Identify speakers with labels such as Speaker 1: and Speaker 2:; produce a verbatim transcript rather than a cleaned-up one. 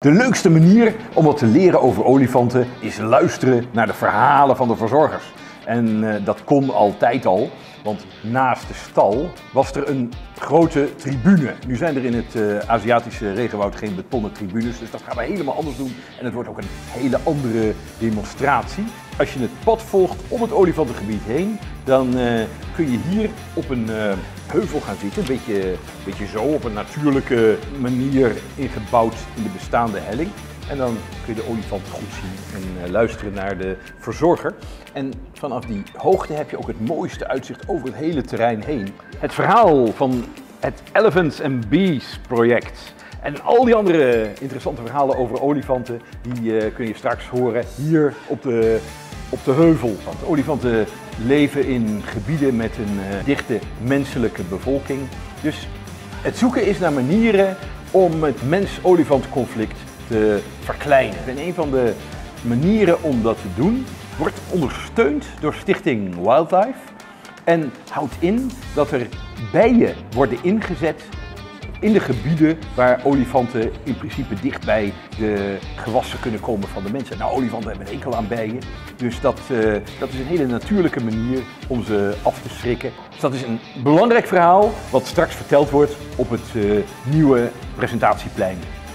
Speaker 1: De leukste manier om wat te leren over olifanten is luisteren naar de verhalen van de verzorgers. En uh, dat kon altijd al, want naast de stal was er een grote tribune. Nu zijn er in het uh, Aziatische regenwoud geen betonnen tribunes, dus dat gaan we helemaal anders doen. En het wordt ook een hele andere demonstratie. Als je het pad volgt om het olifantengebied heen, dan uh, kun je hier op een uh, heuvel gaan zitten. Een beetje, beetje zo, op een natuurlijke manier ingebouwd in de bestaande helling. En dan kun je de olifant goed zien en uh, luisteren naar de verzorger. En vanaf die hoogte heb je ook het mooiste uitzicht over het hele terrein heen. Het verhaal van het Elephants and Bees project en al die andere interessante verhalen over olifanten, die uh, kun je straks horen hier op de, op de heuvel. Want olifanten leven in gebieden met een uh, dichte menselijke bevolking. Dus het zoeken is naar manieren om het mens-olifant conflict te verkleinen. En een van de manieren om dat te doen wordt ondersteund door Stichting Wildlife en houdt in dat er bijen worden ingezet in de gebieden waar olifanten in principe dicht bij de gewassen kunnen komen van de mensen. Nou, olifanten hebben een hekel aan bijen, dus dat, uh, dat is een hele natuurlijke manier om ze af te schrikken. Dus dat is een belangrijk verhaal wat straks verteld wordt op het uh, nieuwe presentatieplein.